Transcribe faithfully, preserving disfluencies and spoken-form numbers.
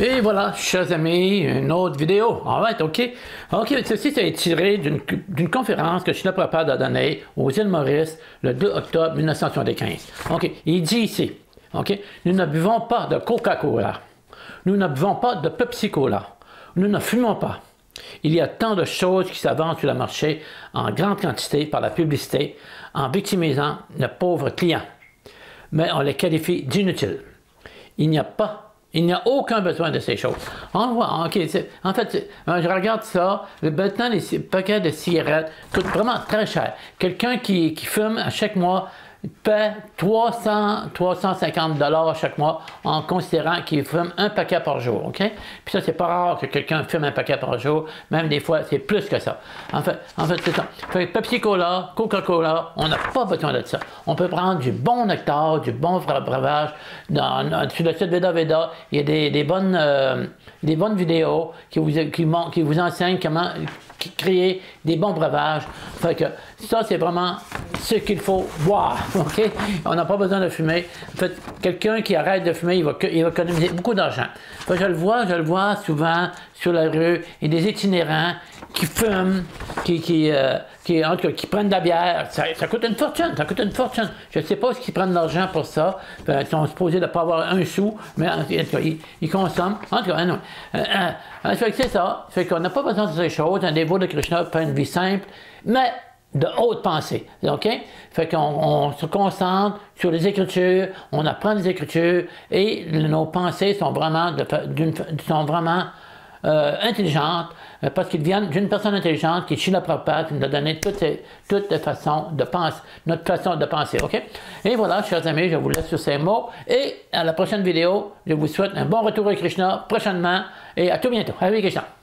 Et voilà, chers amis, une autre vidéo. Alright, ok. Ok, ceci c'est tiré d'une conférence que Srila Prabhupada a donnée aux îles Maurice le deux octobre mille neuf cent soixante-quinze. Ok, il dit ici, ok, nous ne buvons pas de Coca-Cola. Nous ne buvons pas de Pepsi-Cola. Nous ne fumons pas. Il y a tant de choses qui s'avancent sur le marché en grande quantité par la publicité en victimisant nos pauvres clients. Mais on les qualifie d'inutiles. Il n'y a pas Il n'y a aucun besoin de ces choses. On voit, ok, en fait, je regarde ça, maintenant les paquets de cigarettes coûtent vraiment très cher. Quelqu'un qui, qui fume à chaque mois paie trois cents à trois cent cinquante dollars chaque mois en considérant qu'il fume un paquet par jour, ok? Puis ça, c'est pas rare que quelqu'un fume un paquet par jour, même des fois, c'est plus que ça. En fait, en fait c'est ça. Fait Pepsi-Cola, Coca-Cola, on n'a pas besoin de ça. On peut prendre du bon nectar, du bon breuvage. Dans, dans, sur le site Veda Veda, il y a des, des, bonnes, euh, des bonnes vidéos qui vous, qui, qui vous enseignent comment créer des bons breuvages. Fait que ça, c'est vraiment ce qu'il faut boire. OK? On n'a pas besoin de fumer. En fait, quelqu'un qui arrête de fumer, il va, il va économiser beaucoup d'argent. Je le vois, je le vois souvent sur la rue. Il y a des itinérants qui fument, qui, qui, euh, qui, en tout cas, qui prennent de la bière. Ça, ça coûte une fortune, ça coûte une fortune. Je ne sais pas ce qu'ils prennent de l'argent pour ça. Enfin, ils sont supposés de ne pas avoir un sou, mais en tout cas, ils, ils consomment. En tout cas, non. Euh, euh, c'est ça. Fait qu'on n'a pas besoin de ces choses. Un dévot de Krishna fait une vie simple, mais de haute pensée, ok? Fait qu'on on se concentre sur les Écritures, on apprend les Écritures et nos pensées sont vraiment, de, sont vraiment euh, intelligentes euh, parce qu'ils viennent d'une personne intelligente qui est Srila Prabhupada, qui nous a donné toutes les, toutes les façons de penser, notre façon de penser, ok? Et voilà, chers amis, je vous laisse sur ces mots et à la prochaine vidéo, je vous souhaite un bon retour à Krishna prochainement et à tout bientôt. Hare Krishna!